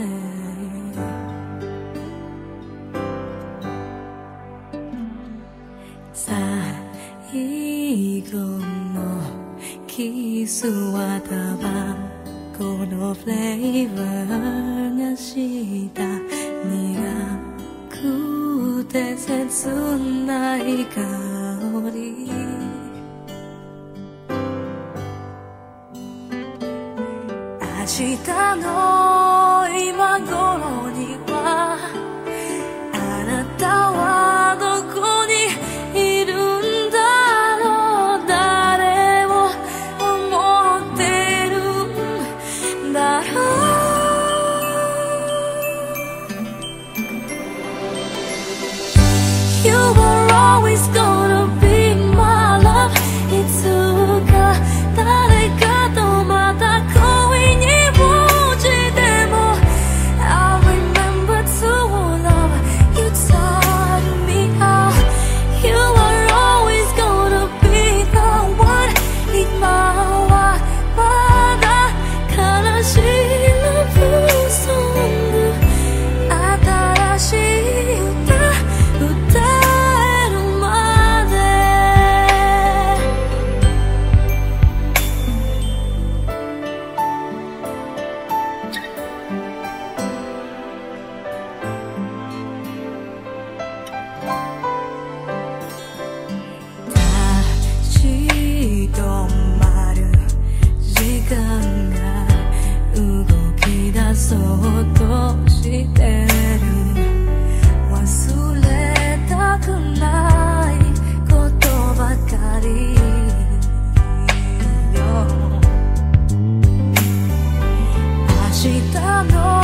最後のキスはタバコのフレーバーがした苦くて切ない香り明日の今頃にはあなたはどこにいるんだろう誰を思ってるんだろう You were always gonna be my love いつか誰かとまた恋に落ちても I remember to love you taught me how You are always gonna be the one 今はまだ悲しい Love song 新しい歌歌えるまで立ち止まる時間が動き出そうとしてる忘れたくないことばかりよ明日の